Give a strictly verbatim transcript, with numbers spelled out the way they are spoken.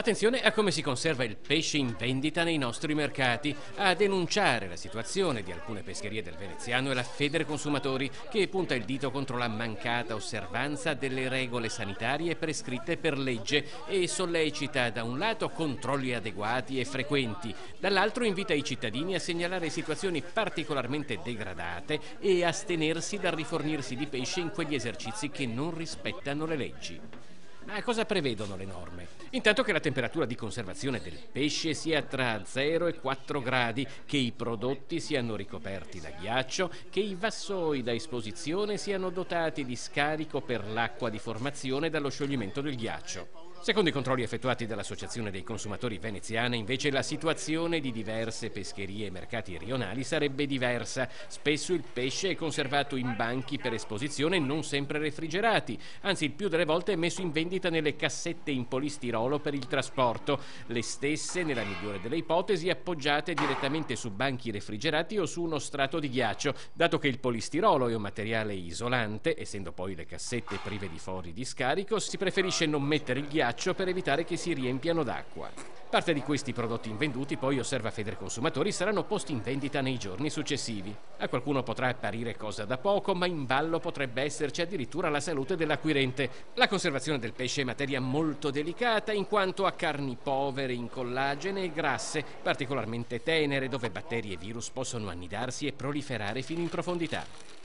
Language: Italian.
Attenzione a come si conserva il pesce in vendita nei nostri mercati. A denunciare la situazione di alcune pescherie del Veneziano è la Federconsumatori, che punta il dito contro la mancata osservanza delle regole sanitarie prescritte per legge e sollecita da un lato controlli adeguati e frequenti, dall'altro invita i cittadini a segnalare situazioni particolarmente degradate e astenersi dal rifornirsi di pesce in quegli esercizi che non rispettano le leggi. Ma cosa prevedono le norme? Intanto che la temperatura di conservazione del pesce sia tra zero e quattro gradi, che i prodotti siano ricoperti da ghiaccio, che i vassoi da esposizione siano dotati di scarico per l'acqua di formazione dallo scioglimento del ghiaccio. Secondo i controlli effettuati dall'Associazione dei Consumatori Veneziana, invece, la situazione di diverse pescherie e mercati rionali sarebbe diversa. Spesso il pesce è conservato in banchi per esposizione non sempre refrigerati, anzi il più delle volte è messo in vendita nelle cassette in polistirolo per il trasporto, le stesse, nella migliore delle ipotesi, appoggiate direttamente su banchi refrigerati o su uno strato di ghiaccio, dato che il polistirolo è un materiale isolante, essendo poi le cassette prive di fori di scarico, si preferisce non mettere il ghiaccio per evitare che si riempiano d'acqua. Parte di questi prodotti invenduti, poi, osserva Federconsumatori, saranno posti in vendita nei giorni successivi. A qualcuno potrà apparire cosa da poco, ma in ballo potrebbe esserci addirittura la salute dell'acquirente. La conservazione del pesce è materia molto delicata, in quanto ha carni povere in collagene e grasse, particolarmente tenere, dove batteri e virus possono annidarsi e proliferare fino in profondità.